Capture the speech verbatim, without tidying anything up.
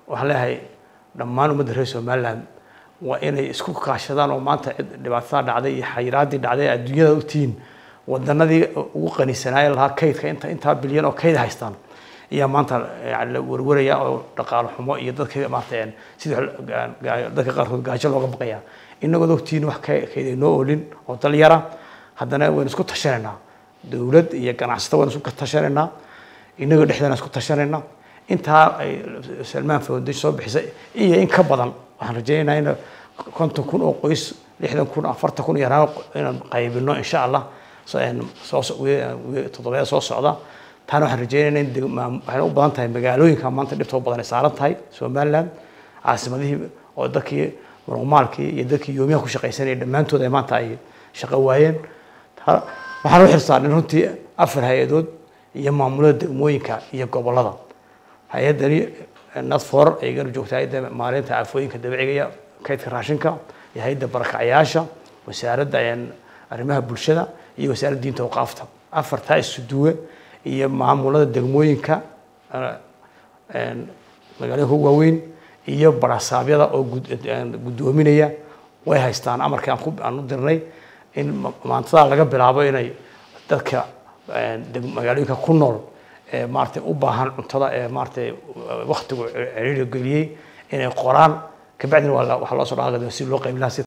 waxaan leeyahay dhammaan ummadda reer Somaliland waa inay isku kaashadaan oo maanta dhibaatada dhacday iyo xayiraadii dhacday adduunyada u tiin wadanadii ugu qanisanay laha kaydka inta inta bilyan oo kayd haystaan iyo maanta la warwaraya oo dhaqaale xumo iyo dadka maarteen sida dadka qaarkood gaajo looga baqaya inagoo ogtiin wax kayd noo olin oo dhalinyara haddana waan isku tashanayna dawlad iyo ganacsato waan isku tashanayna inagoo dhexdana isku tashanayna inta ay Salman Foundation soo bixisay iyo in ka badan waxaan rajaynayaa in konton kun oo qoys lixdan kun afartan kun yaraan inaan qaybino insha Allah soo toddobaad soo socda taana waxaan rajaynayaa in waxay u badan tahay magaalooyinka maanta dhibto badan ay saaran tahay Somaliland caasimadihii oo dadkii normaalkii iyo dadkii yoomiyaha ku shaqaysanay dhamaantood ay maanta ay shaqo waayeen waxaan u xirsaanay runtii afar hay'adood iyo maamulada degmooyinka iyo gobolada hay'adani nadfor ay gar joogtay maalinta afooyinka dabiiciga kaydka raashinka iyo hay'adda barakacayaasha wasaaradda arrimaha bulshada iyo wasaaradda diinta waqaafta afarta isuduwe iyo maamulada degmooyinka een magaalada waaweyn iyo barasaabyada oo gudoominaya way haystaan amarkaan ku aan u dirnay in maanta laga bilaabo inay dadka magaalooyinka ku nool ee maartay u baahan cuntada ee maartay waqtigu ciriiri galiyay inay qoraan ka bacdina waxa loo soo dhaaqay si loo qaybin lahaa